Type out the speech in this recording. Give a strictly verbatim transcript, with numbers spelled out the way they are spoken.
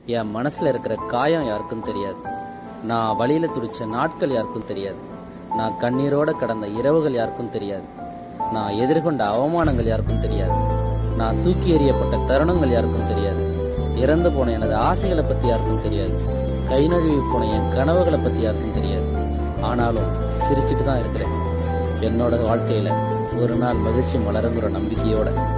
என் மனசுல இருக்கிற காயம் யாருக்கும் தெரியாது. நான் வழியில துடிச்ச நாட்கள் யாருக்கும் தெரியாது. நான் கண்ணீரோட கடந்த இரவுகள் யாருக்கும் தெரியாது. நான் எதிர்கொண்ட அவமானங்கள் யாருக்கும் தெரியாது. நான் தூக்கி எறியப்பட்ட தருணங்கள் யாருக்கும் தெரியாது. இறந்து போன எனது ஆசைகளை பத்தி யாருக்கும் தெரியாது. கை நழுவி போன என் கனவுகளை பத்தி யாருக்கும் தெரியாது. ஆனாலும் சிரிச்சுட்டு தான் இருக்கிறேன். என்னோட வாழ்க்கையில ஒரு நாள் மகிழ்ச்சி மலருங்கிற நம்பிக்கையோட